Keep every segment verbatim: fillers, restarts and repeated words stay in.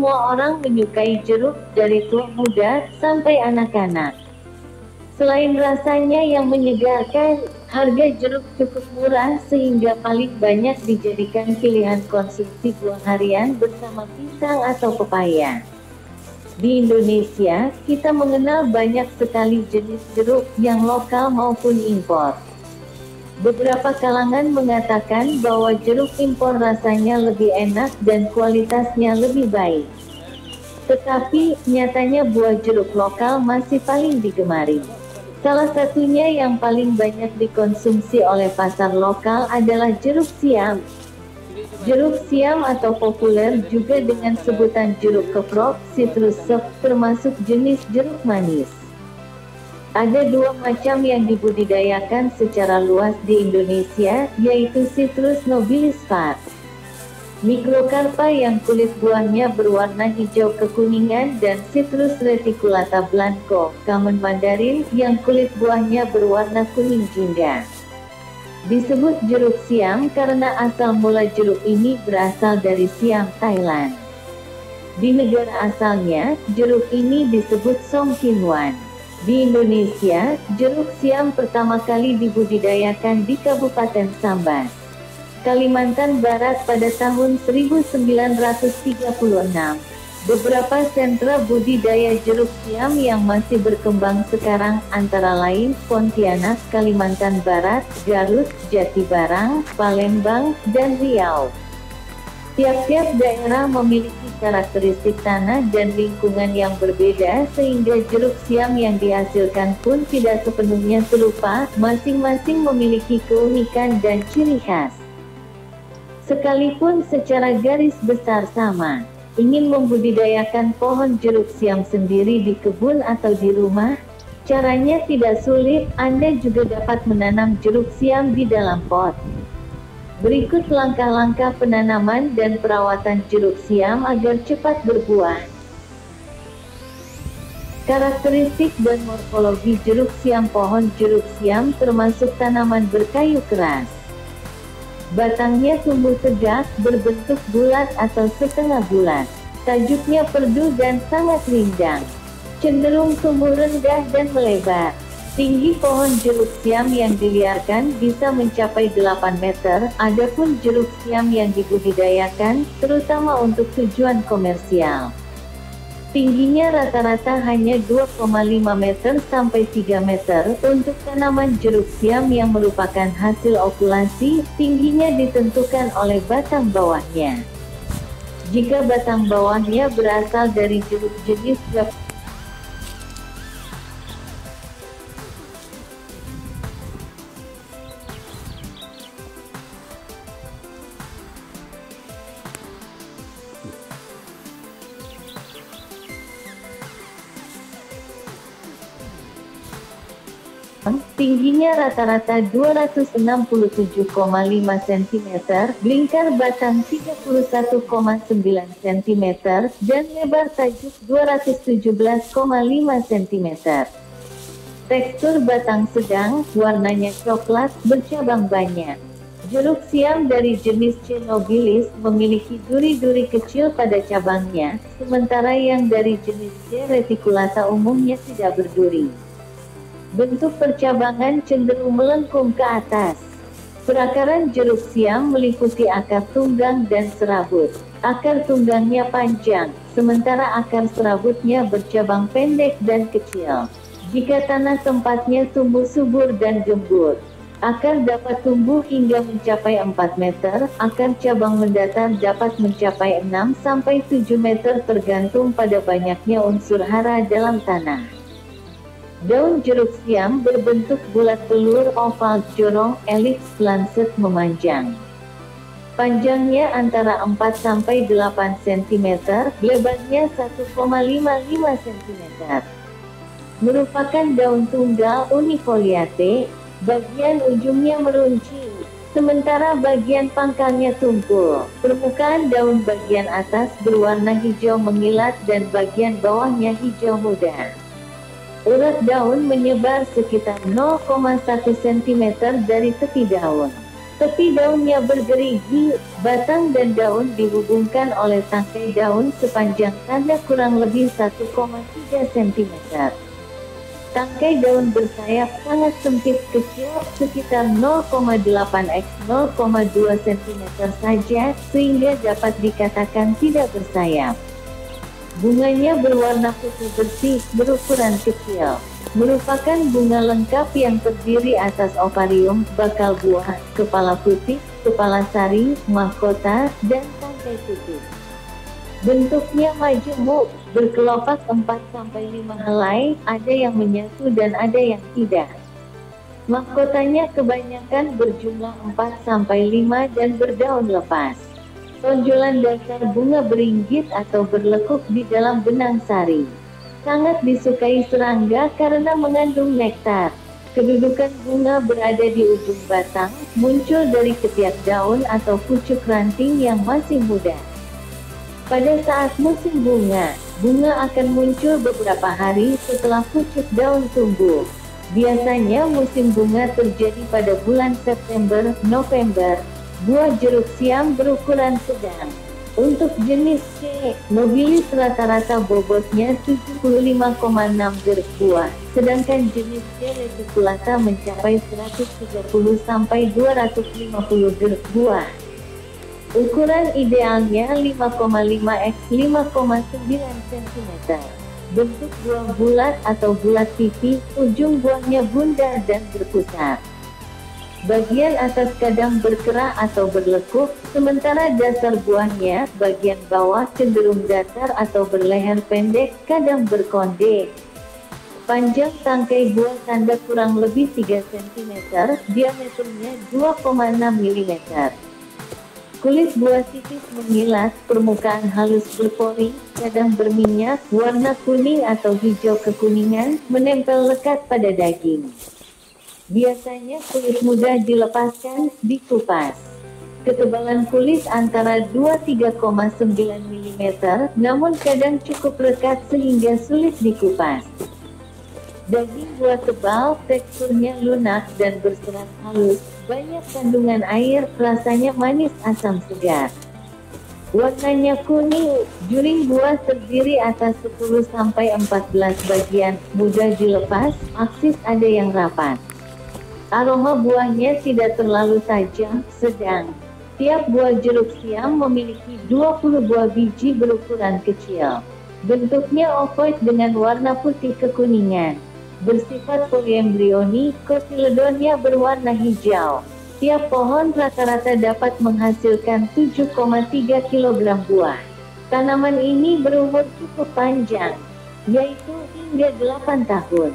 Semua orang menyukai jeruk, dari tua muda sampai anak-anak. Selain rasanya yang menyegarkan, harga jeruk cukup murah sehingga paling banyak dijadikan pilihan konsumsi buah harian bersama pisang atau pepaya. Di Indonesia, kita mengenal banyak sekali jenis jeruk yang lokal maupun impor. Beberapa kalangan mengatakan bahwa jeruk impor rasanya lebih enak dan kualitasnya lebih baik. Tetapi, nyatanya buah jeruk lokal masih paling digemari. Salah satunya yang paling banyak dikonsumsi oleh pasar lokal adalah jeruk siam. Jeruk siam atau populer juga dengan sebutan jeruk keprok, citrus sop, termasuk jenis jeruk manis. Ada dua macam yang dibudidayakan secara luas di Indonesia, yaitu Citrus nobilis var. Mikrokarpa yang kulit buahnya berwarna hijau kekuningan dan Citrus reticulata blanco, common mandarin, yang kulit buahnya berwarna kuning jingga. Disebut jeruk siam karena asal mula jeruk ini berasal dari Siam, Thailand. Di negara asalnya, jeruk ini disebut song kinwan. Di Indonesia, jeruk siam pertama kali dibudidayakan di Kabupaten Sambas, Kalimantan Barat pada tahun seribu sembilan ratus tiga puluh enam. Beberapa sentra budidaya jeruk siam yang masih berkembang sekarang antara lain Pontianak, Kalimantan Barat, Garut, Jatibarang, Palembang, dan Riau. Tiap-tiap daerah memiliki karakteristik tanah dan lingkungan yang berbeda sehingga jeruk siam yang dihasilkan pun tidak sepenuhnya serupa, masing-masing memiliki keunikan dan ciri khas. Sekalipun secara garis besar sama, ingin membudidayakan pohon jeruk siam sendiri di kebun atau di rumah, caranya tidak sulit. Anda juga dapat menanam jeruk siam di dalam pot. Berikut langkah-langkah penanaman dan perawatan jeruk siam agar cepat berbuah. Karakteristik dan morfologi jeruk siam. Pohon jeruk siam termasuk tanaman berkayu keras. Batangnya tumbuh tegak, berbentuk bulat atau setengah bulat. Tajuknya perdu dan sangat rindang. Cenderung tumbuh rendah dan melebar. Tinggi pohon jeruk siam yang diliarkan bisa mencapai delapan meter, adapun jeruk siam yang dibudidayakan, terutama untuk tujuan komersial, tingginya rata-rata hanya dua koma lima meter sampai tiga meter. Untuk tanaman jeruk siam yang merupakan hasil okulasi, tingginya ditentukan oleh batang bawahnya. Jika batang bawahnya berasal dari jeruk jenis grapes, tingginya rata-rata dua ratus enam puluh tujuh koma lima sentimeter, lingkar batang tiga puluh satu koma sembilan sentimeter, dan lebar tajuk dua ratus tujuh belas koma lima sentimeter. Tekstur batang sedang, warnanya coklat, bercabang banyak. Jeruk siam dari jenis C. nobilis memiliki duri-duri kecil pada cabangnya, sementara yang dari jenis C. reticulata umumnya tidak berduri. Bentuk percabangan cenderung melengkung ke atas. Perakaran jeruk siam meliputi akar tunggang dan serabut. Akar tunggangnya panjang, sementara akar serabutnya bercabang pendek dan kecil. Jika tanah tempatnya tumbuh subur dan gembur, akar dapat tumbuh hingga mencapai empat meter, akar cabang mendatar dapat mencapai enam sampai tujuh meter tergantung pada banyaknya unsur hara dalam tanah. Daun jeruk siam berbentuk bulat telur oval, jorong, elips, lancet, memanjang. Panjangnya antara empat sampai delapan sentimeter, lebarnya satu koma lima lima sentimeter. Merupakan daun tunggal unifoliate, bagian ujungnya meruncing, sementara bagian pangkalnya tumpul. Permukaan daun bagian atas berwarna hijau mengilat dan bagian bawahnya hijau muda. Urat daun menyebar sekitar nol koma satu sentimeter dari tepi daun. Tepi daunnya bergerigi, batang dan daun dihubungkan oleh tangkai daun sepanjang tanda kurang lebih satu koma tiga sentimeter. Tangkai daun bersayap sangat sempit kecil, sekitar nol koma delapan kali nol koma dua sentimeter saja, sehingga dapat dikatakan tidak bersayap. Bunganya berwarna putih bersih, berukuran kecil. Merupakan bunga lengkap yang terdiri atas ovarium, bakal buah, kepala putih, kepala sari, mahkota, dan tangkai putih. Bentuknya majemuk, berkelopak empat sampai lima helai, ada yang menyatu dan ada yang tidak. Mahkotanya kebanyakan berjumlah empat sampai lima dan berdaun lepas. Tonjolan dasar bunga beringgit atau berlekuk di dalam benang sari. Sangat disukai serangga karena mengandung nektar. Kedudukan bunga berada di ujung batang, muncul dari ketiak daun atau pucuk ranting yang masih muda. Pada saat musim bunga, bunga akan muncul beberapa hari setelah pucuk daun tumbuh. Biasanya musim bunga terjadi pada bulan September, November. Buah jeruk siam berukuran sedang. Untuk jenis C. nobilis rata-rata bobotnya tujuh puluh lima koma enam gerak buah, sedangkan jenis C. reticulata mencapai seratus tiga puluh sampai dua ratus lima puluh gerak buah. Ukuran idealnya lima koma lima kali lima koma sembilan sentimeter. Bentuk buah bulat atau bulat pipi, ujung buahnya bundar dan berpusat. Bagian atas kadang berkerah atau berlekuk, sementara dasar buahnya, bagian bawah cenderung datar atau berleher pendek, kadang berkonde. Panjang tangkai buah tanda kurang lebih tiga sentimeter, diameternya dua koma enam milimeter. Kulit buah tipis mengilat, permukaan halus berpori, kadang berminyak, warna kuning atau hijau kekuningan, menempel lekat pada daging. Biasanya kulit mudah dilepaskan, dikupas. Ketebalan kulit antara dua sampai tiga koma sembilan milimeter, namun kadang cukup rekat sehingga sulit dikupas. Daging buah tebal, teksturnya lunak dan berserat halus, banyak kandungan air, rasanya manis asam segar. Warnanya kuning, juring buah terdiri atas sepuluh sampai empat belas bagian, mudah dilepas, aksis ada yang rapat. Aroma buahnya tidak terlalu tajam, sedang. Tiap buah jeruk siam memiliki dua puluh buah biji berukuran kecil. Bentuknya ovoid dengan warna putih kekuningan. Bersifat poliembrionik, kotiledonnya berwarna hijau. Tiap pohon rata-rata dapat menghasilkan tujuh koma tiga kilogram buah. Tanaman ini berumur cukup panjang, yaitu hingga delapan tahun.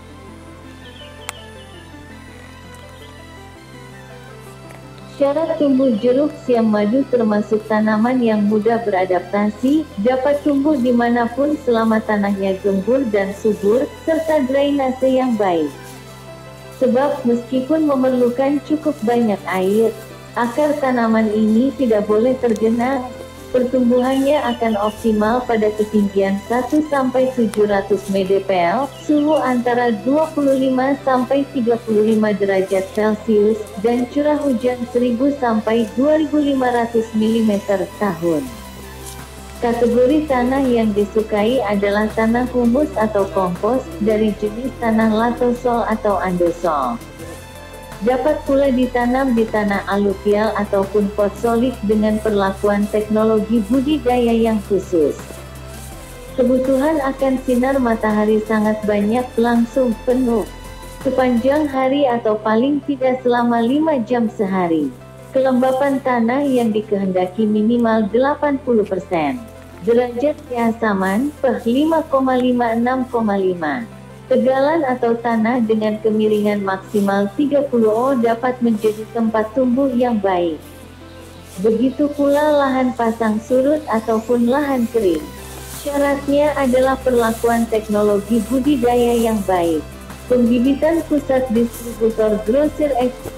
Syarat tumbuh jeruk siam madu termasuk tanaman yang mudah beradaptasi, dapat tumbuh dimanapun selama tanahnya gembur dan subur, serta drainase yang baik. Sebab meskipun memerlukan cukup banyak air, akar tanaman ini tidak boleh tergenang. Pertumbuhannya akan optimal pada ketinggian satu sampai tujuh ratus mdpl, suhu antara dua puluh lima sampai tiga puluh lima derajat Celcius, dan curah hujan seribu sampai dua ribu lima ratus milimeter tahun. Kategori tanah yang disukai adalah tanah humus atau kompos, dari jenis tanah latosol atau andosol. Dapat pula ditanam di tanah aluvial ataupun potsolik dengan perlakuan teknologi budidaya yang khusus. Kebutuhan akan sinar matahari sangat banyak, langsung penuh sepanjang hari atau paling tidak selama lima jam sehari. Kelembapan tanah yang dikehendaki minimal delapan puluh persen. Derajat keasaman pH lima koma lima sampai enam koma lima. Tegalan atau tanah dengan kemiringan maksimal tiga puluh O dapat menjadi tempat tumbuh yang baik. Begitu pula lahan pasang surut ataupun lahan kering. Syaratnya adalah perlakuan teknologi budidaya yang baik. Pembibitan pusat distributor grosir ekspor.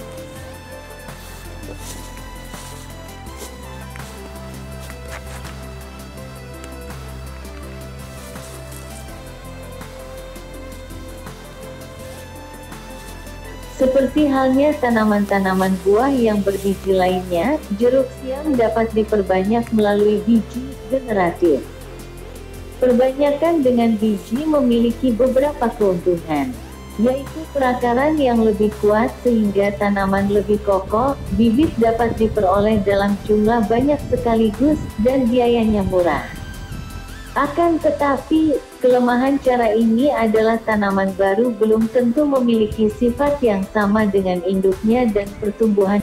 Seperti halnya tanaman-tanaman buah yang berbiji lainnya, jeruk siam dapat diperbanyak melalui biji generatif. Perbanyakan dengan biji memiliki beberapa keuntungan, yaitu perakaran yang lebih kuat sehingga tanaman lebih kokoh, bibit dapat diperoleh dalam jumlah banyak sekaligus, dan biayanya murah. Akan tetapi, kelemahan cara ini adalah tanaman baru belum tentu memiliki sifat yang sama dengan induknya dan pertumbuhan.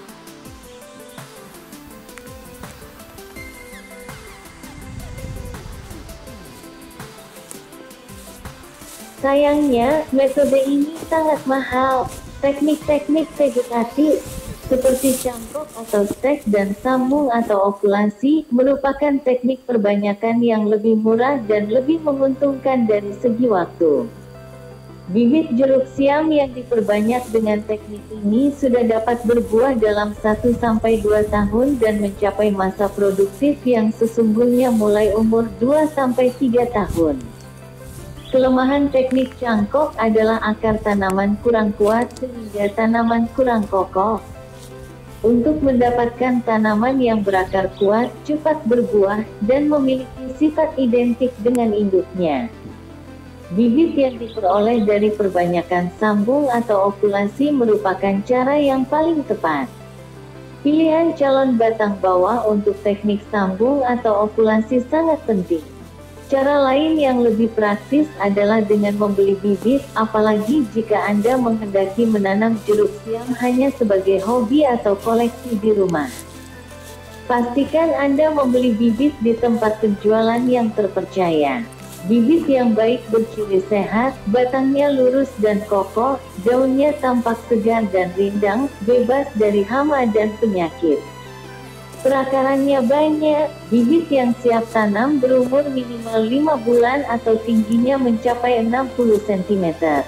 Sayangnya, metode ini sangat mahal. Teknik-teknik vegetatif, seperti cangkok atau stek dan sambung atau okulasi, merupakan teknik perbanyakan yang lebih murah dan lebih menguntungkan dari segi waktu. Bibit jeruk siam yang diperbanyak dengan teknik ini sudah dapat berbuah dalam satu sampai dua tahun dan mencapai masa produktif yang sesungguhnya mulai umur dua sampai tiga tahun. Kelemahan teknik cangkok adalah akar tanaman kurang kuat sehingga tanaman kurang kokoh. Untuk mendapatkan tanaman yang berakar kuat, cepat berbuah, dan memiliki sifat identik dengan induknya, bibit yang diperoleh dari perbanyakan sambung atau okulasi merupakan cara yang paling tepat. Pilihan calon batang bawah untuk teknik sambung atau okulasi sangat penting. Cara lain yang lebih praktis adalah dengan membeli bibit, apalagi jika Anda menghendaki menanam jeruk siam hanya sebagai hobi atau koleksi di rumah. Pastikan Anda membeli bibit di tempat penjualan yang terpercaya. Bibit yang baik berciri sehat, batangnya lurus dan kokoh, daunnya tampak segar dan rindang, bebas dari hama dan penyakit. Perakarannya banyak, bibit yang siap tanam berumur minimal lima bulan atau tingginya mencapai enam puluh sentimeter.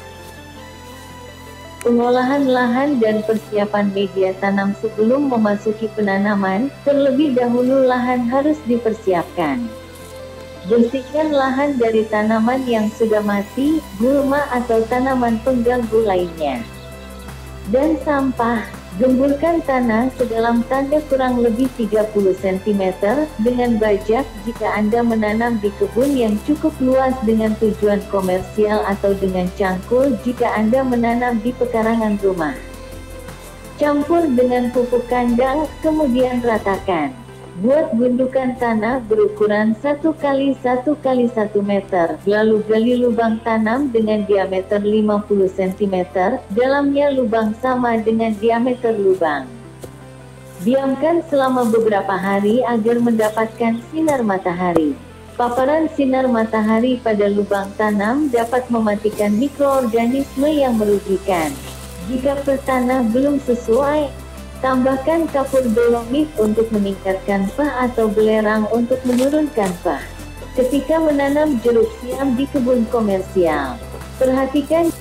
Pengolahan lahan dan persiapan media tanam sebelum memasuki penanaman, terlebih dahulu lahan harus dipersiapkan. Bersihkan lahan dari tanaman yang sudah mati, gulma atau tanaman pengganggu lainnya. Dan sampah. Gemburkan tanah sedalam tanda kurang lebih tiga puluh sentimeter, dengan bajak jika Anda menanam di kebun yang cukup luas dengan tujuan komersial atau dengan cangkul jika Anda menanam di pekarangan rumah. Campur dengan pupuk kandang, kemudian ratakan. Buat gundukan tanah berukuran satu kali satu kali satu meter, lalu gali lubang tanam dengan diameter lima puluh sentimeter, dalamnya lubang sama dengan diameter lubang. Diamkan selama beberapa hari agar mendapatkan sinar matahari. Paparan sinar matahari pada lubang tanam dapat mematikan mikroorganisme yang merugikan. Jika petanah belum sesuai, tambahkan kapur dolomit untuk meningkatkan pH atau belerang untuk menurunkan pH. Ketika menanam jeruk siam di kebun komersial, perhatikan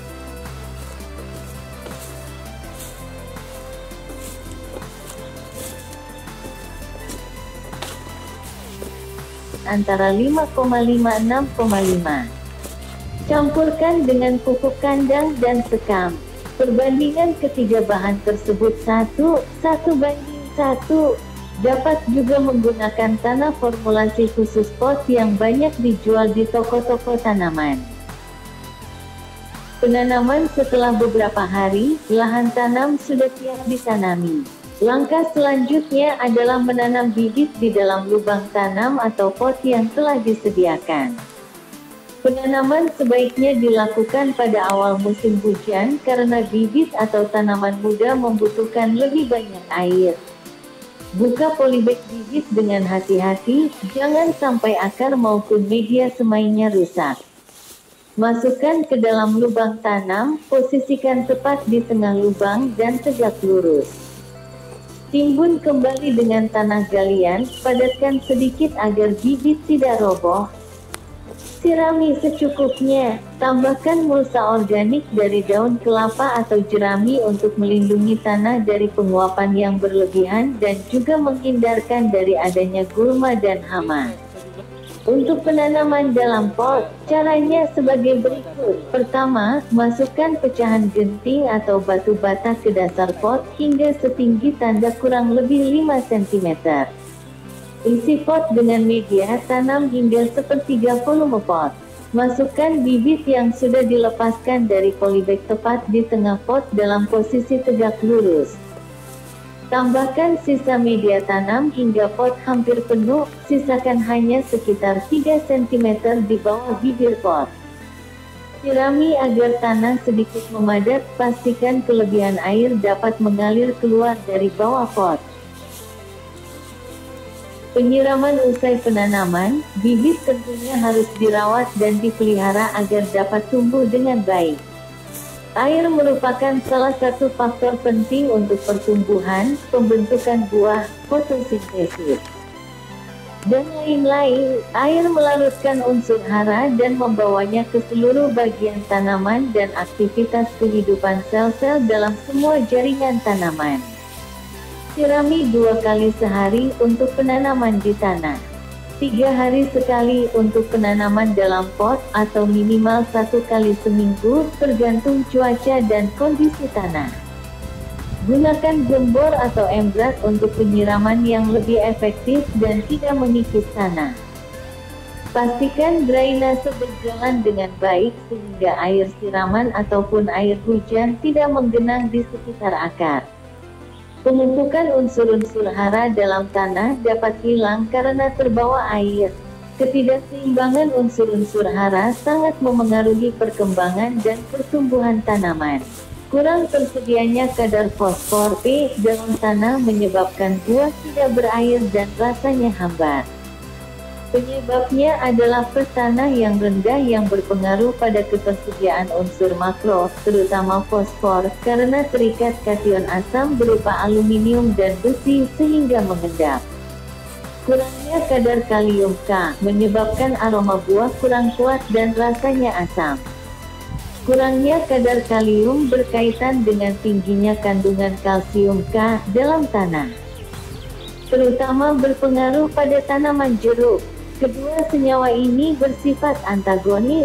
antara lima koma lima sampai enam koma lima. Campurkan dengan pupuk kandang dan sekam. Perbandingan ketiga bahan tersebut satu, satu banding satu. Dapat juga menggunakan tanah formulasi khusus pot yang banyak dijual di toko-toko tanaman. Penanaman setelah beberapa hari, lahan tanam sudah siap ditanami. Langkah selanjutnya adalah menanam bibit di dalam lubang tanam atau pot yang telah disediakan. Penanaman sebaiknya dilakukan pada awal musim hujan karena bibit atau tanaman muda membutuhkan lebih banyak air. Buka polybag bibit dengan hati-hati, jangan sampai akar maupun media semainya rusak. Masukkan ke dalam lubang tanam, posisikan tepat di tengah lubang dan tegak lurus. Timbun kembali dengan tanah galian, padatkan sedikit agar bibit tidak roboh. Sirami secukupnya, tambahkan mulsa organik dari daun kelapa atau jerami untuk melindungi tanah dari penguapan yang berlebihan dan juga menghindarkan dari adanya gulma dan hama. Untuk penanaman dalam pot, caranya sebagai berikut. Pertama, masukkan pecahan genting atau batu bata ke dasar pot hingga setinggi tanda kurang lebih lima sentimeter. Isi pot dengan media tanam hingga sepertiga volume pot. Masukkan bibit yang sudah dilepaskan dari polybag tepat di tengah pot dalam posisi tegak lurus. Tambahkan sisa media tanam hingga pot hampir penuh, sisakan hanya sekitar tiga sentimeter di bawah bibir pot. Sirami agar tanah sedikit memadat, pastikan kelebihan air dapat mengalir keluar dari bawah pot. Penyiraman usai penanaman, bibit tentunya harus dirawat dan dipelihara agar dapat tumbuh dengan baik. Air merupakan salah satu faktor penting untuk pertumbuhan, pembentukan buah, fotosintesis, dan lain-lain. Air melarutkan unsur hara dan membawanya ke seluruh bagian tanaman dan aktivitas kehidupan sel-sel dalam semua jaringan tanaman. Sirami dua kali sehari untuk penanaman di tanah. Tiga hari sekali untuk penanaman dalam pot, atau minimal satu kali seminggu, tergantung cuaca dan kondisi tanah. Gunakan gembor atau embrat untuk penyiraman yang lebih efektif dan tidak mengikis tanah. Pastikan drainase berjalan dengan baik sehingga air siraman ataupun air hujan tidak menggenang di sekitar akar. Pemumpukan unsur-unsur hara dalam tanah dapat hilang karena terbawa air. Ketidakseimbangan unsur-unsur hara sangat memengaruhi perkembangan dan pertumbuhan tanaman. Kurang tersedianya kadar fosfor P dalam tanah menyebabkan buah tidak berair dan rasanya hambar. Penyebabnya adalah pH tanah yang rendah yang berpengaruh pada ketersediaan unsur makro, terutama fosfor, karena terikat kation asam berupa aluminium dan besi sehingga mengendap. Kurangnya kadar kalium K menyebabkan aroma buah kurang kuat dan rasanya asam. Kurangnya kadar kalium berkaitan dengan tingginya kandungan kalsium K dalam tanah, terutama berpengaruh pada tanaman jeruk. Kedua senyawa ini bersifat antagonis.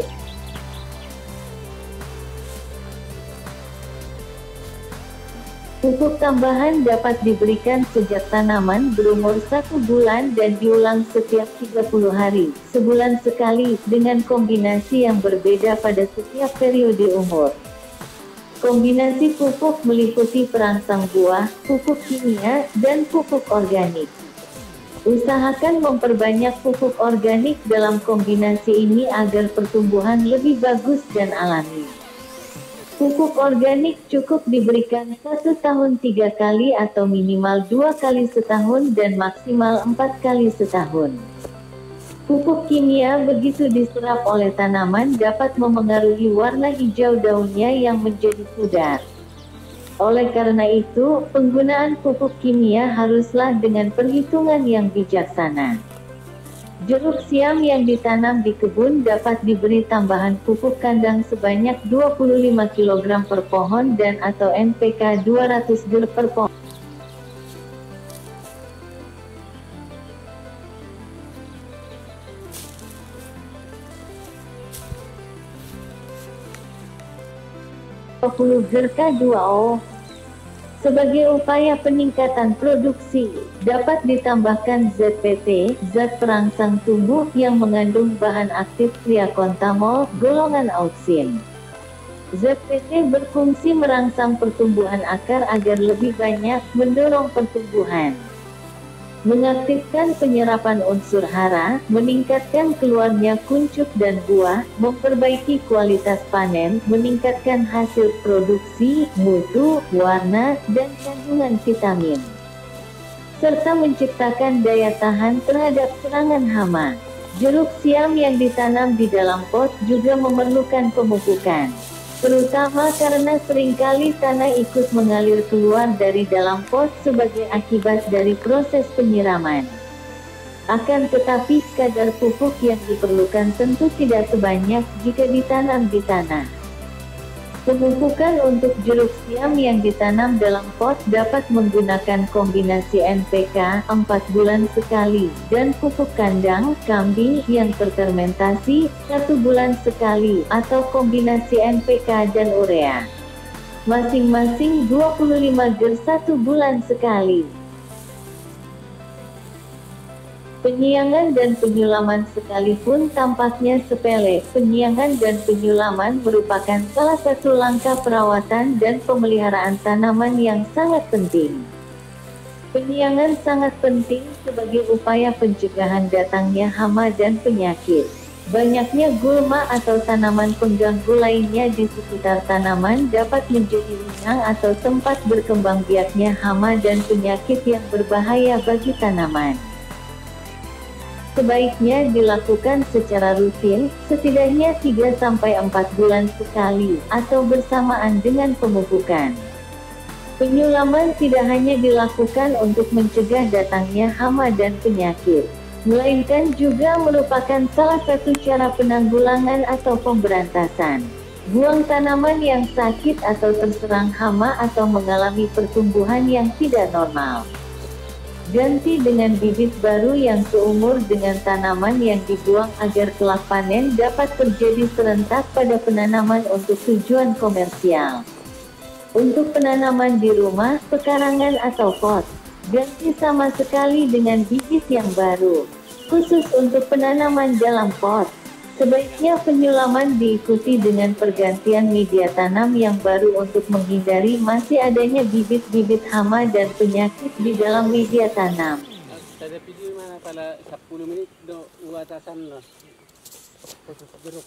Pupuk tambahan dapat diberikan sejak tanaman berumur satu bulan dan diulang setiap tiga puluh hari, sebulan sekali, dengan kombinasi yang berbeda pada setiap periode umur. Kombinasi pupuk meliputi perangsang buah, pupuk kimia, dan pupuk organik. Usahakan memperbanyak pupuk organik dalam kombinasi ini agar pertumbuhan lebih bagus dan alami. Pupuk organik cukup diberikan satu tahun tiga kali atau minimal dua kali setahun dan maksimal empat kali setahun. Pupuk kimia begitu diserap oleh tanaman dapat memengaruhi warna hijau daunnya yang menjadi pudar. Oleh karena itu, penggunaan pupuk kimia haruslah dengan perhitungan yang bijaksana. Jeruk siam yang ditanam di kebun dapat diberi tambahan pupuk kandang sebanyak dua puluh lima kilogram per pohon dan atau N P K dua ratus gram per pohon. dua puluh gram K dua O. Sebagai upaya peningkatan produksi, dapat ditambahkan Z P T, zat perangsang tumbuh yang mengandung bahan aktif triakontamol, golongan auksin. Z P T berfungsi merangsang pertumbuhan akar agar lebih banyak, mendorong pertumbuhan, mengaktifkan penyerapan unsur hara, meningkatkan keluarnya kuncup dan buah, memperbaiki kualitas panen, meningkatkan hasil produksi, mutu, warna, dan kandungan vitamin, serta menciptakan daya tahan terhadap serangan hama. Jeruk siam yang ditanam di dalam pot juga memerlukan pemupukan, terutama karena seringkali tanah ikut mengalir keluar dari dalam pot sebagai akibat dari proses penyiraman. Akan tetapi, kadar pupuk yang diperlukan tentu tidak sebanyak jika ditanam di tanah. Pemupukan untuk jeruk siam yang ditanam dalam pot dapat menggunakan kombinasi N P K empat bulan sekali dan pupuk kandang kambing yang terfermentasi satu bulan sekali atau kombinasi N P K dan urea. Masing-masing dua puluh lima gram satu bulan sekali. Penyiangan dan penyulaman sekalipun tampaknya sepele, penyiangan dan penyulaman merupakan salah satu langkah perawatan dan pemeliharaan tanaman yang sangat penting. Penyiangan sangat penting sebagai upaya pencegahan datangnya hama dan penyakit. Banyaknya gulma atau tanaman pengganggu lainnya di sekitar tanaman dapat menjadi inang atau tempat berkembang biaknya hama dan penyakit yang berbahaya bagi tanaman. Sebaiknya dilakukan secara rutin, setidaknya tiga sampai empat bulan sekali, atau bersamaan dengan pemupukan. Penyulaman tidak hanya dilakukan untuk mencegah datangnya hama dan penyakit, melainkan juga merupakan salah satu cara penanggulangan atau pemberantasan. Buang tanaman yang sakit atau terserang hama atau mengalami pertumbuhan yang tidak normal. Ganti dengan bibit baru yang seumur dengan tanaman yang dibuang agar kelak panen dapat terjadi serentak pada penanaman untuk tujuan komersial. Untuk penanaman di rumah, pekarangan atau pot, ganti sama sekali dengan bibit yang baru. Khusus untuk penanaman dalam pot, sebaiknya penyulaman diikuti dengan pergantian media tanam yang baru untuk menghindari masih adanya bibit-bibit hama dan penyakit di dalam media tanam. Ada video mana pada sepuluh menit do atasan lah. Jeruk.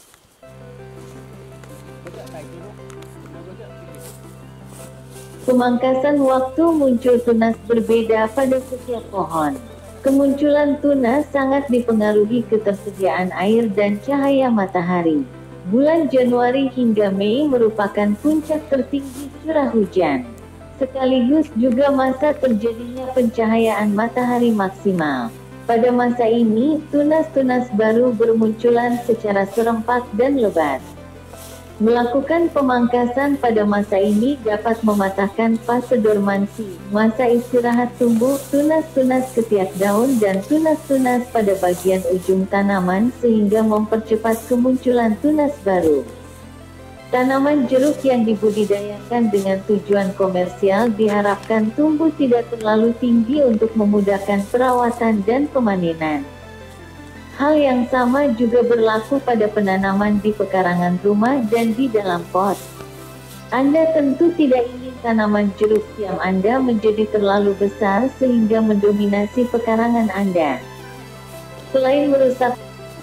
Pemangkasan waktu muncul tunas berbeda pada setiap pohon. Kemunculan tunas sangat dipengaruhi ketersediaan air dan cahaya matahari. Bulan Januari hingga Mei merupakan puncak tertinggi curah hujan, sekaligus juga masa terjadinya pencahayaan matahari maksimal. Pada masa ini, tunas-tunas baru bermunculan secara serempak dan lebat. Melakukan pemangkasan pada masa ini dapat mematahkan fase dormansi, masa istirahat tumbuh, tunas-tunas ketiak daun dan tunas-tunas pada bagian ujung tanaman sehingga mempercepat kemunculan tunas baru. Tanaman jeruk yang dibudidayakan dengan tujuan komersial diharapkan tumbuh tidak terlalu tinggi untuk memudahkan perawatan dan pemanenan. Hal yang sama juga berlaku pada penanaman di pekarangan rumah dan di dalam pot. Anda tentu tidak ingin tanaman jeruk siam Anda menjadi terlalu besar sehingga mendominasi pekarangan Anda. Selain merusak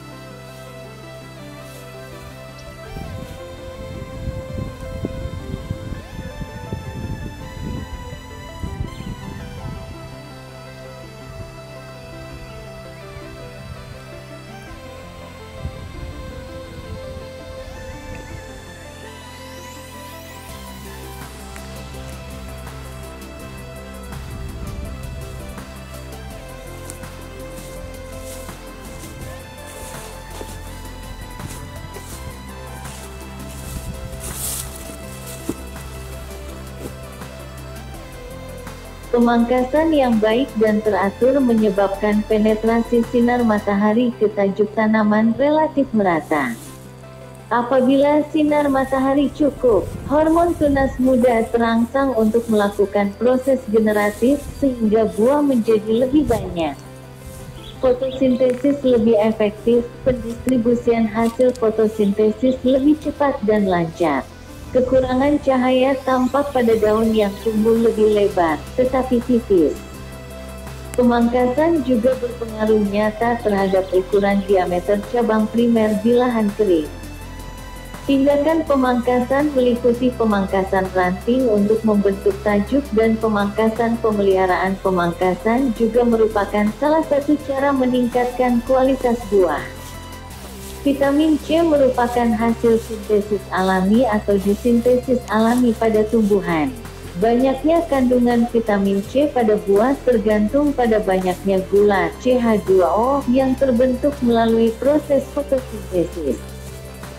Pemangkasan yang baik dan teratur menyebabkan penetrasi sinar matahari ke tajuk tanaman relatif merata. Apabila sinar matahari cukup, hormon tunas muda terangsang untuk melakukan proses generatif sehingga buah menjadi lebih banyak. Fotosintesis lebih efektif, pendistribusian hasil fotosintesis lebih cepat dan lancar. Kekurangan cahaya tampak pada daun yang tumbuh lebih lebar, tetapi tipis. Pemangkasan juga berpengaruh nyata terhadap ukuran diameter cabang primer di lahan kering. Tindakan pemangkasan meliputi pemangkasan ranting untuk membentuk tajuk dan pemangkasan pemeliharaan. Pemangkasan juga merupakan salah satu cara meningkatkan kualitas buah. Vitamin C merupakan hasil sintesis alami atau disintesis alami pada tumbuhan. Banyaknya kandungan vitamin C pada buah tergantung pada banyaknya gula C H dua O yang terbentuk melalui proses fotosintesis.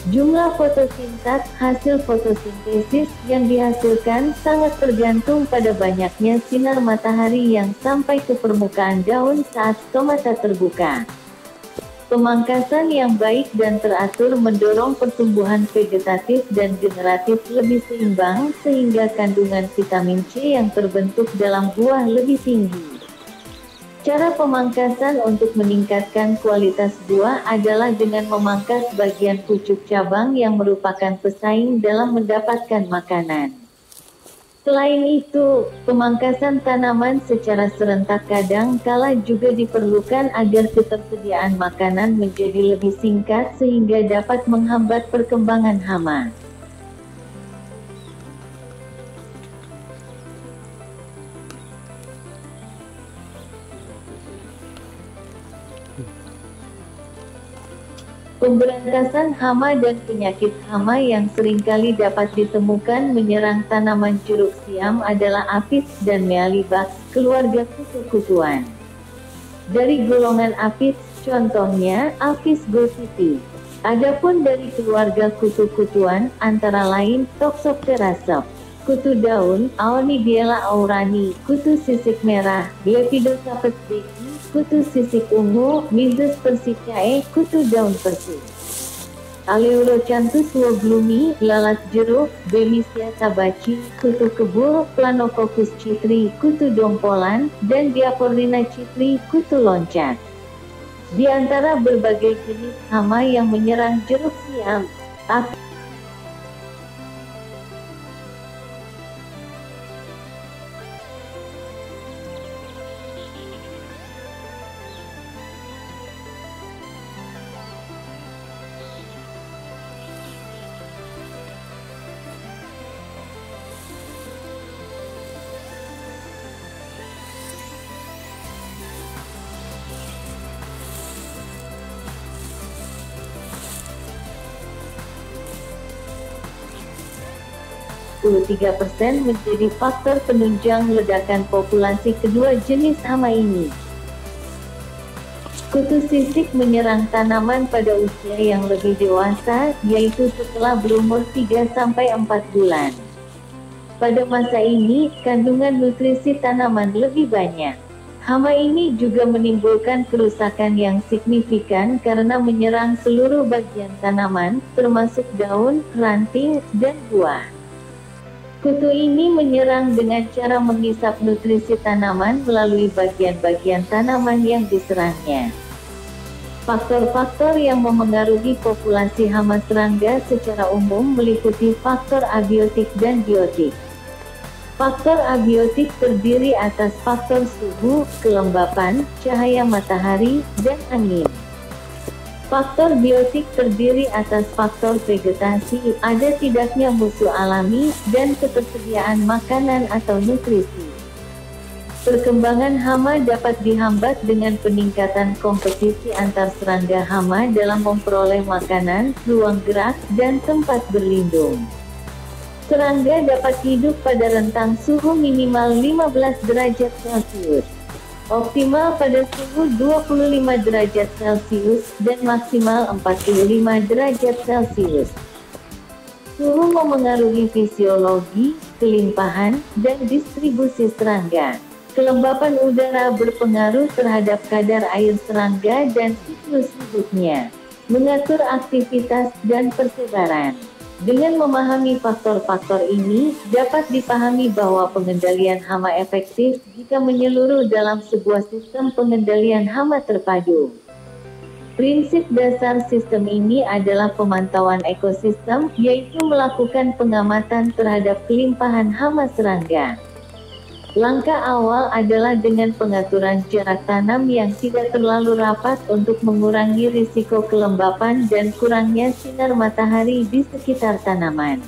Jumlah fotosintat, hasil fotosintesis yang dihasilkan sangat tergantung pada banyaknya sinar matahari yang sampai ke permukaan daun saat stomata terbuka. Pemangkasan yang baik dan teratur mendorong pertumbuhan vegetatif dan generatif lebih seimbang sehingga kandungan vitamin C yang terbentuk dalam buah lebih tinggi. Cara pemangkasan untuk meningkatkan kualitas buah adalah dengan memangkas bagian pucuk cabang yang merupakan pesaing dalam mendapatkan makanan. Selain itu, pemangkasan tanaman secara serentak kadang kala juga diperlukan agar ketersediaan makanan menjadi lebih singkat sehingga dapat menghambat perkembangan hama. Pemberantasan hama dan penyakit hama yang seringkali dapat ditemukan menyerang tanaman jeruk siam adalah Apis dan Mealybugs, keluarga kutu-kutuan. Dari golongan Apis, contohnya Apis gossipii. Adapun dari keluarga kutu-kutuan, antara lain Toxoptera sop, kutu daun, Aonidiella aurani, kutu sisik merah, Lepidosapes becky, kutu sisik ungu, Myzus persicae, kutu daun persis, Aleurochanthus woglumi, lalat jeruk, Bemisia tabaci, kutu kebul, Planococcus citri, kutu dompolan, dan Diapornina citri, kutu loncat. Di antara berbagai jenis hama yang menyerang jeruk siam, enam puluh tiga persen menjadi faktor penunjang ledakan populasi kedua jenis hama ini. Kutu sisik menyerang tanaman pada usia yang lebih dewasa, yaitu setelah berumur tiga sampai empat bulan. Pada masa ini, kandungan nutrisi tanaman lebih banyak. Hama ini juga menimbulkan kerusakan yang signifikan karena menyerang seluruh bagian tanaman, termasuk daun, ranting, dan buah. Kutu ini menyerang dengan cara menghisap nutrisi tanaman melalui bagian-bagian tanaman yang diserangnya. Faktor-faktor yang memengaruhi populasi hama serangga secara umum meliputi faktor abiotik dan biotik. Faktor abiotik terdiri atas faktor suhu, kelembapan, cahaya matahari, dan angin. Faktor biotik terdiri atas faktor vegetasi, ada tidaknya musuh alami, dan ketersediaan makanan atau nutrisi. Perkembangan hama dapat dihambat dengan peningkatan kompetisi antar serangga hama dalam memperoleh makanan, ruang gerak, dan tempat berlindung. Serangga dapat hidup pada rentang suhu minimal lima belas derajat Celcius. Optimal pada suhu dua puluh lima derajat Celcius, dan maksimal empat puluh lima derajat Celcius. Suhu memengaruhi fisiologi, kelimpahan, dan distribusi serangga. Kelembapan udara berpengaruh terhadap kadar air serangga dan siklus hidupnya, mengatur aktivitas dan persebaran. Dengan memahami faktor-faktor ini, dapat dipahami bahwa pengendalian hama efektif jika menyeluruh dalam sebuah sistem pengendalian hama terpadu. Prinsip dasar sistem ini adalah pemantauan ekosistem, yaitu melakukan pengamatan terhadap kelimpahan hama serangga. Langkah awal adalah dengan pengaturan jarak tanam yang tidak terlalu rapat untuk mengurangi risiko kelembapan dan kurangnya sinar matahari di sekitar tanaman.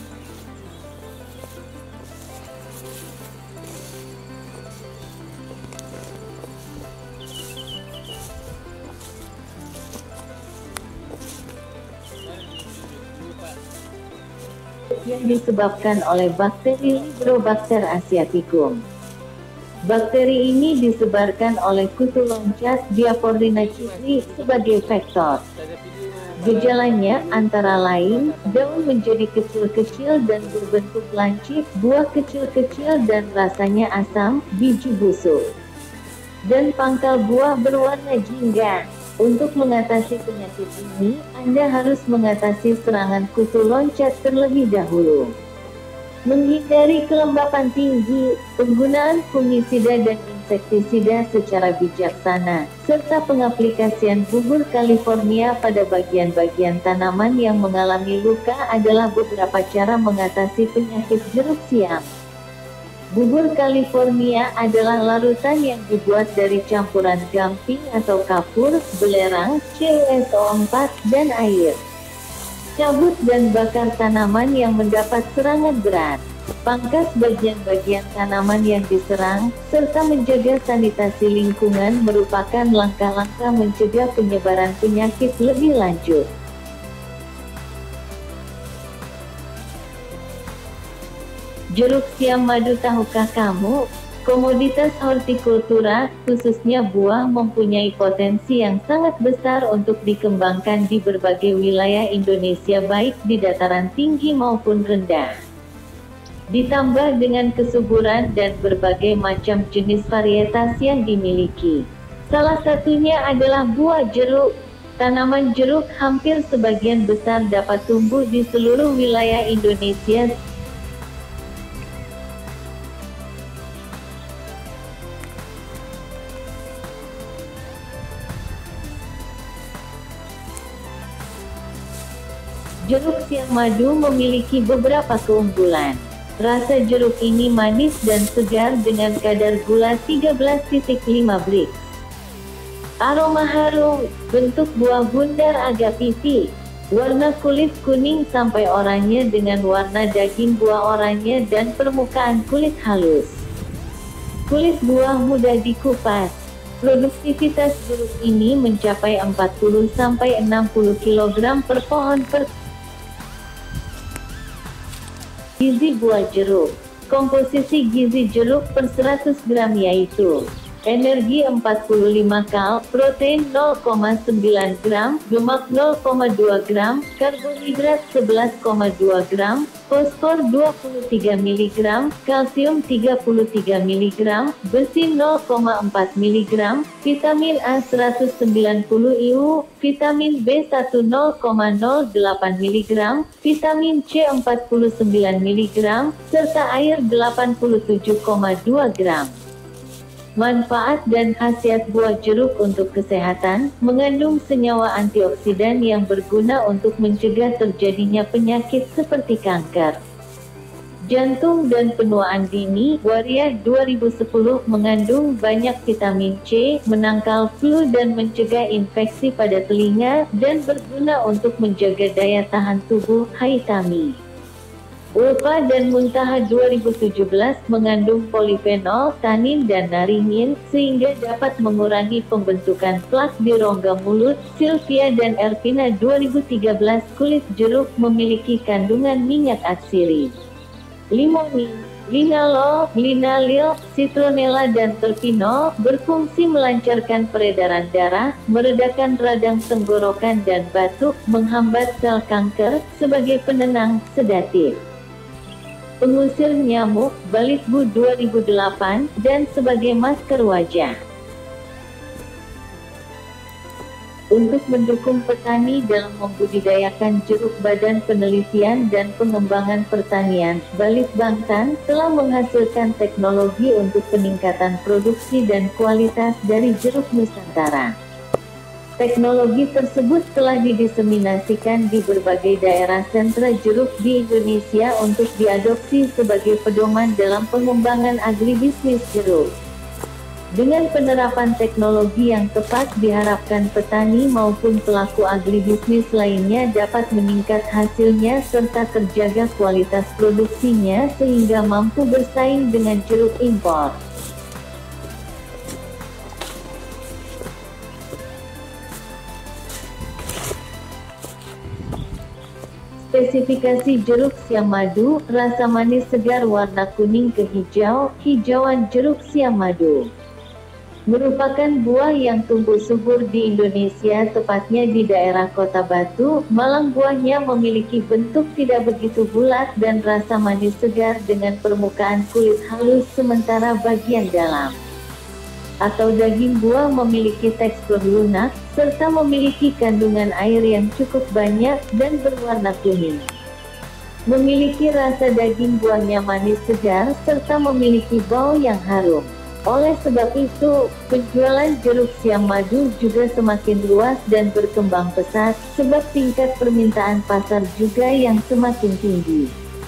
Yang disebabkan oleh bakteri Librobacter asiaticum. Bakteri ini disebarkan oleh kutu loncat Diapornina citri sebagai vektor. Gejalanya antara lain, daun menjadi kecil-kecil dan berbentuk lancip, buah kecil-kecil dan rasanya asam, biji busuk, dan pangkal buah berwarna jingga. Untuk mengatasi penyakit ini, Anda harus mengatasi serangan kutu loncat terlebih dahulu. Menghindari kelembapan tinggi, penggunaan fungisida dan insektisida secara bijaksana, serta pengaplikasian bubur California pada bagian-bagian tanaman yang mengalami luka adalah beberapa cara mengatasi penyakit jeruk siam. Bubur California adalah larutan yang dibuat dari campuran gamping atau kapur, belerang, C U S O empat, dan air. Cabut dan bakar tanaman yang mendapat serangan berat. Pangkas bagian-bagian tanaman yang diserang, serta menjaga sanitasi lingkungan merupakan langkah-langkah mencegah penyebaran penyakit lebih lanjut. Jeruk siam madu. Tahukah kamu, komoditas hortikultura, khususnya buah, mempunyai potensi yang sangat besar untuk dikembangkan di berbagai wilayah Indonesia baik di dataran tinggi maupun rendah. Ditambah dengan kesuburan dan berbagai macam jenis varietas yang dimiliki. Salah satunya adalah buah jeruk. Tanaman jeruk hampir sebagian besar dapat tumbuh di seluruh wilayah Indonesia. Jeruk siam madu memiliki beberapa keunggulan. Rasa jeruk ini manis dan segar dengan kadar gula tiga belas koma lima brix. Aroma harum, bentuk buah bundar agak pipih. Warna kulit kuning sampai oranye dengan warna daging buah oranye dan permukaan kulit halus. Kulit buah mudah dikupas. Produktivitas jeruk ini mencapai empat puluh sampai enam puluh kilogram per pohon per. Gizi buah jeruk. Komposisi gizi jeruk per seratus gram yaitu energi empat puluh lima kal, protein nol koma sembilan gram, lemak nol koma dua gram, karbohidrat sebelas koma dua gram, fosfor dua puluh tiga miligram, kalsium tiga puluh tiga miligram, besi nol koma empat miligram, vitamin A seratus sembilan puluh I U, vitamin B satu nol koma nol delapan miligram, vitamin C empat puluh sembilan miligram, serta air delapan puluh tujuh koma dua gram. Manfaat dan khasiat buah jeruk untuk kesehatan, mengandung senyawa antioksidan yang berguna untuk mencegah terjadinya penyakit seperti kanker jantung dan penuaan dini. Waria dua ribu sepuluh mengandung banyak vitamin C, menangkal flu dan mencegah infeksi pada telinga, dan berguna untuk menjaga daya tahan tubuh. Haitami Ulpa dan Muntaha dua ribu tujuh belas mengandung polifenol, tanin dan naringin, sehingga dapat mengurangi pembentukan plak di rongga mulut. Sylvia dan Elvina dua ribu tiga belas kulit jeruk memiliki kandungan minyak atsiri, limonin, linalol, linalil, citronella dan terpinol, berfungsi melancarkan peredaran darah, meredakan radang tenggorokan dan batuk, menghambat sel kanker, sebagai penenang, sedatif, pengusir nyamuk, Balitbu dua ribu delapan, dan sebagai masker wajah. Untuk mendukung petani dalam membudidayakan jeruk, Badan Penelitian dan Pengembangan Pertanian, Balitbangtan, telah menghasilkan teknologi untuk peningkatan produksi dan kualitas dari jeruk Nusantara. Teknologi tersebut telah didiseminasikan di berbagai daerah sentra jeruk di Indonesia untuk diadopsi sebagai pedoman dalam pengembangan agribisnis jeruk. Dengan penerapan teknologi yang tepat, diharapkan petani maupun pelaku agribisnis lainnya dapat meningkat hasilnya serta terjaga kualitas produksinya sehingga mampu bersaing dengan jeruk impor. Spesifikasi jeruk siam madu, rasa manis segar, warna kuning ke hijau, hijauan jeruk siam madu. merupakan buah yang tumbuh subur di Indonesia, tepatnya di daerah Kota Batu, Malang. Buahnya memiliki bentuk tidak begitu bulat dan rasa manis segar dengan permukaan kulit halus, sementara bagian dalam atau daging buah memiliki tekstur lunak, serta memiliki kandungan air yang cukup banyak dan berwarna kuning. Memiliki rasa daging buahnya manis segar, serta memiliki bau yang harum. Oleh sebab itu, penjualan jeruk siam madu juga semakin luas dan berkembang pesat, sebab tingkat permintaan pasar juga yang semakin tinggi.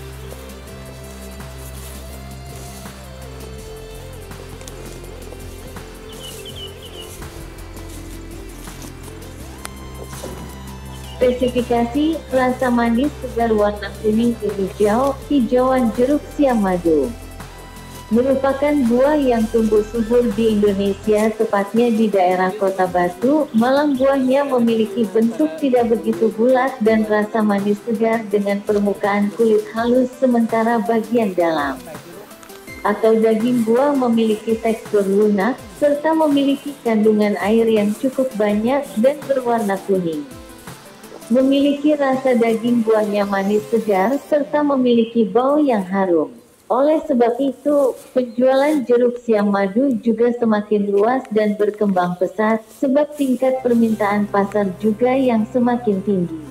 Spesifikasi: rasa manis segar, warna kuning ke hijau, hijauan jeruk siam madu. Merupakan buah yang tumbuh subur di Indonesia, tepatnya di daerah Kota Batu, Malang. Buahnya memiliki bentuk tidak begitu bulat dan rasa manis segar dengan permukaan kulit halus, sementara bagian dalam atau daging buah memiliki tekstur lunak, serta memiliki kandungan air yang cukup banyak dan berwarna kuning. Memiliki rasa daging buahnya manis segar, serta memiliki bau yang harum. Oleh sebab itu, penjualan jeruk siam madu juga semakin luas dan berkembang pesat, sebab tingkat permintaan pasar juga yang semakin tinggi.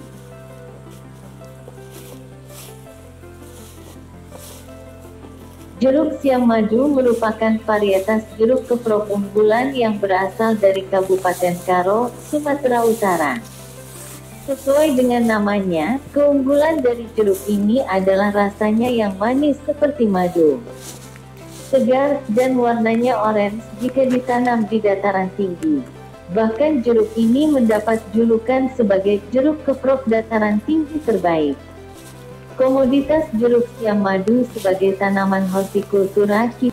Jeruk siam madu merupakan varietas jeruk keprok unggulan yang berasal dari Kabupaten Karo, Sumatera Utara. Sesuai dengan namanya, keunggulan dari jeruk ini adalah rasanya yang manis seperti madu, segar, dan warnanya orange jika ditanam di dataran tinggi. Bahkan jeruk ini mendapat julukan sebagai jeruk keprok dataran tinggi terbaik. Komoditas jeruk siam madu sebagai tanaman hortikultura kini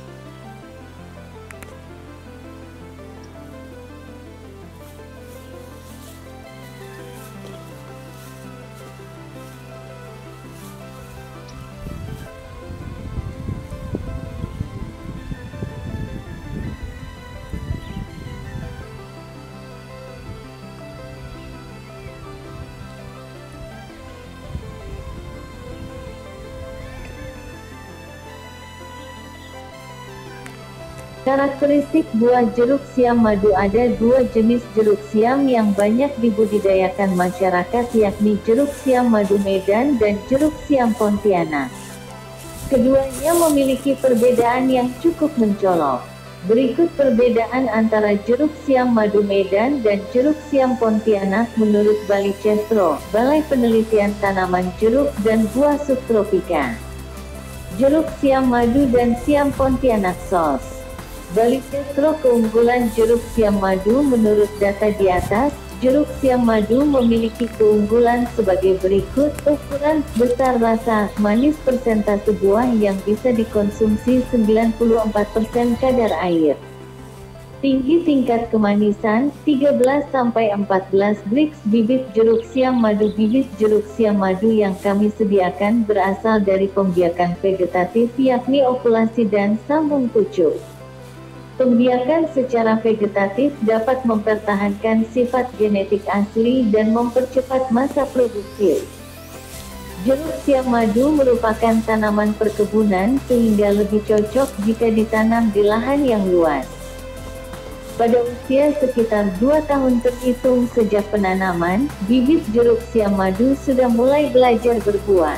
Karakteristik buah jeruk siam madu. Ada dua jenis jeruk siam yang banyak dibudidayakan masyarakat, yakni jeruk siam madu Medan dan jeruk siam Pontianak. Keduanya memiliki perbedaan yang cukup mencolok. Berikut perbedaan antara jeruk siam madu Medan dan jeruk siam Pontianak menurut Balicentro, Balai Penelitian Tanaman Jeruk dan Buah Subtropika. Jeruk siam madu dan siam Pontianak sos. Balicentro keunggulan jeruk siam madu. Menurut data di atas, jeruk siam madu memiliki keunggulan sebagai berikut: ukuran besar, rasa manis, persentase buah yang bisa dikonsumsi sembilan puluh empat persen kadar air, tinggi tingkat kemanisan tiga belas sampai empat belas Brix. Bibit jeruk siam madu. Bibit jeruk siam madu yang kami sediakan berasal dari pembiakan vegetatif, yakni okulasi dan sambung pucuk. Pembiakan secara vegetatif dapat mempertahankan sifat genetik asli dan mempercepat masa produksi. Jeruk siam madu merupakan tanaman perkebunan sehingga lebih cocok jika ditanam di lahan yang luas. Pada usia sekitar dua tahun terhitung sejak penanaman, bibit jeruk siam madu sudah mulai belajar berbuah.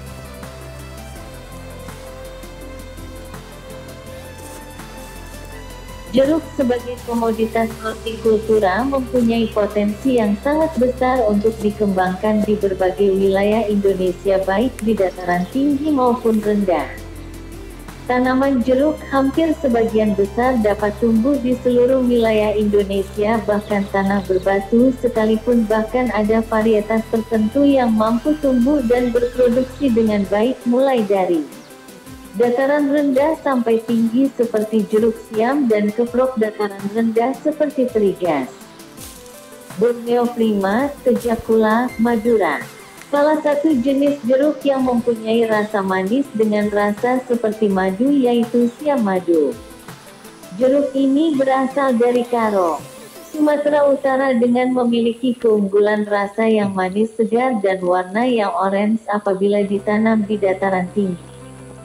Jeruk sebagai komoditas hortikultura mempunyai potensi yang sangat besar untuk dikembangkan di berbagai wilayah Indonesia, baik di dataran tinggi maupun rendah. Tanaman jeruk hampir sebagian besar dapat tumbuh di seluruh wilayah Indonesia, bahkan tanah berbatu sekalipun. Bahkan ada varietas tertentu yang mampu tumbuh dan berproduksi dengan baik mulai dari dataran rendah sampai tinggi seperti jeruk siam dan keprok dataran rendah seperti terigas, Borneo Prima, Tejakula, Madura. Salah satu jenis jeruk yang mempunyai rasa manis dengan rasa seperti madu yaitu siam madu. Jeruk ini berasal dari Karo, Sumatera Utara dengan memiliki keunggulan rasa yang manis segar dan warna yang orange apabila ditanam di dataran tinggi.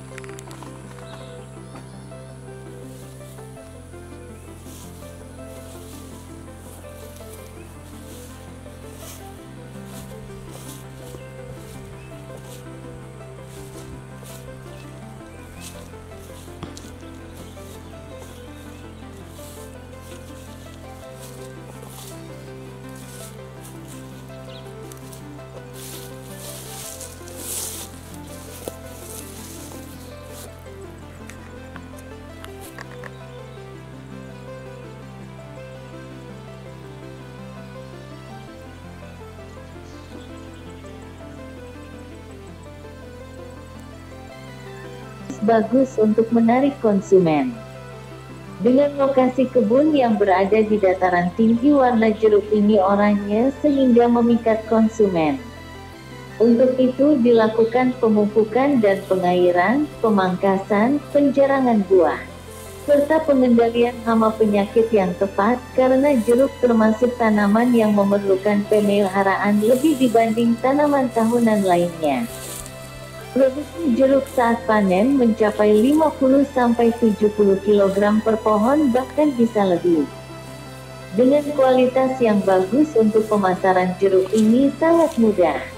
Bagus untuk menarik konsumen. Dengan lokasi kebun yang berada di dataran tinggi, warna jeruk ini oranye sehingga memikat konsumen. Untuk itu dilakukan pemupukan dan pengairan, pemangkasan, penjarangan buah, serta pengendalian hama penyakit yang tepat, karena jeruk termasuk tanaman yang memerlukan pemeliharaan lebih dibanding tanaman tahunan lainnya. Produksi jeruk saat panen mencapai lima puluh sampai tujuh puluh kilogram per pohon, bahkan bisa lebih. Dengan kualitas yang bagus, untuk pemasaran jeruk ini sangat mudah.